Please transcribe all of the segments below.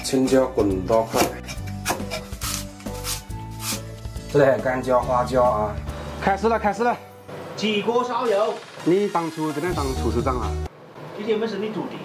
青椒滚刀块，这里还有干椒、花椒啊。开始了，开始了！ 起锅烧油。 你当初在那当厨师长啊？ 这些没是你徒弟。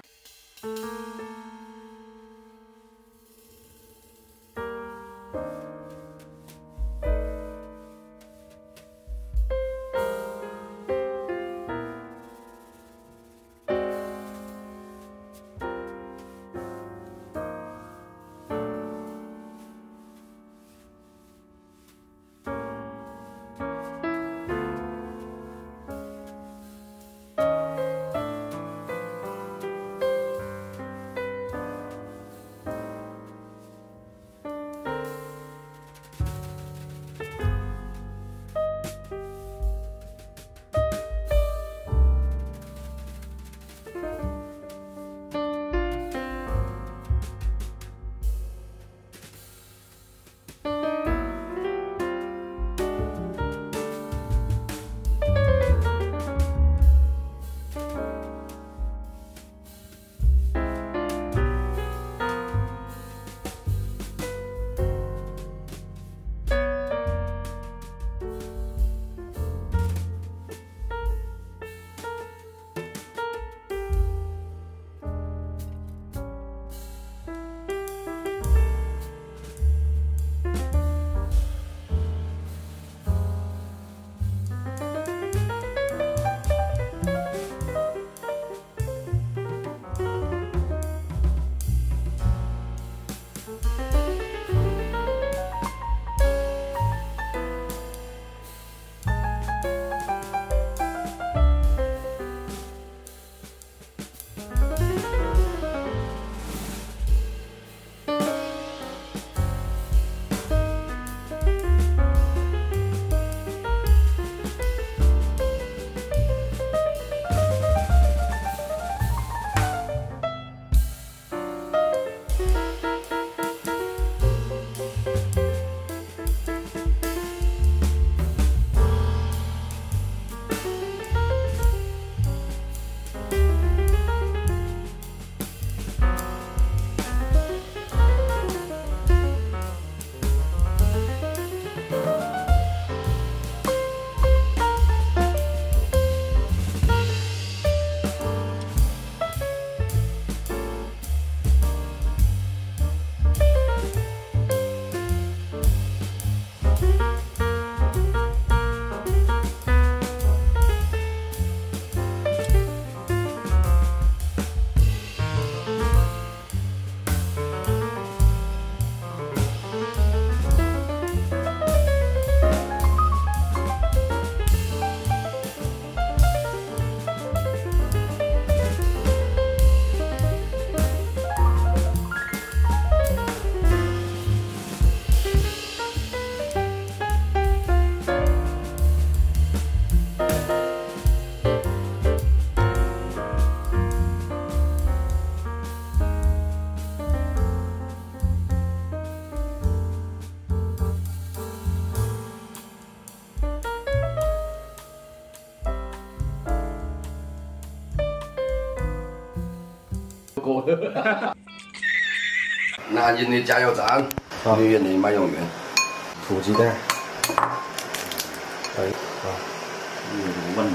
男人的加油站，女人的买永源。 土鸡蛋，可以啊。 问，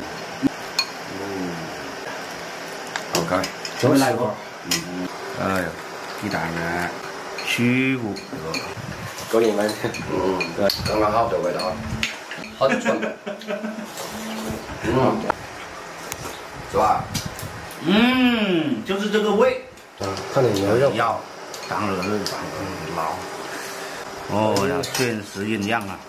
好看。 再来个。 哎呦，鸡蛋呢，舒服。 够你们。 刚刚好的味道，很纯。是吧？ 就是这个味。 看点牛肉。 要，当然是老。哦呀，确实营养啊。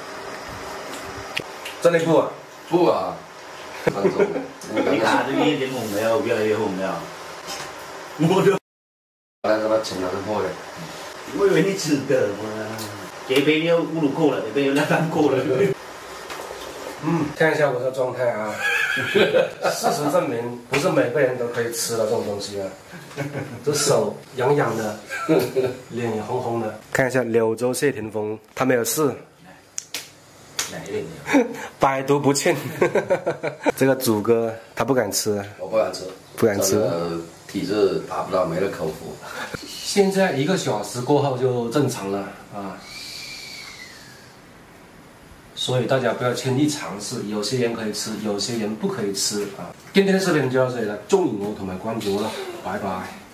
真的不啊？ 不啊。 你看这眼睛红没有？越来越红了。我都。 那个青椒是破的。 我以为你吃的嘛。这边有5、6颗了，这边有2、3颗了。 看一下我的状态啊。事实证明，不是每个人都可以吃的这种东西啊。这手痒痒的，脸也红红的。看一下柳州谢霆锋，他没有事。 来一点。 百毒不侵。这个祖哥他不敢吃。 我不敢吃。 不敢吃。 体质达不到，没了口福。 现在1个小时过后就正常了啊，所以大家不要轻易尝试，有些人可以吃，有些人不可以吃啊。今天的視频就到这里了，中意我同埋關注我啦，拜拜。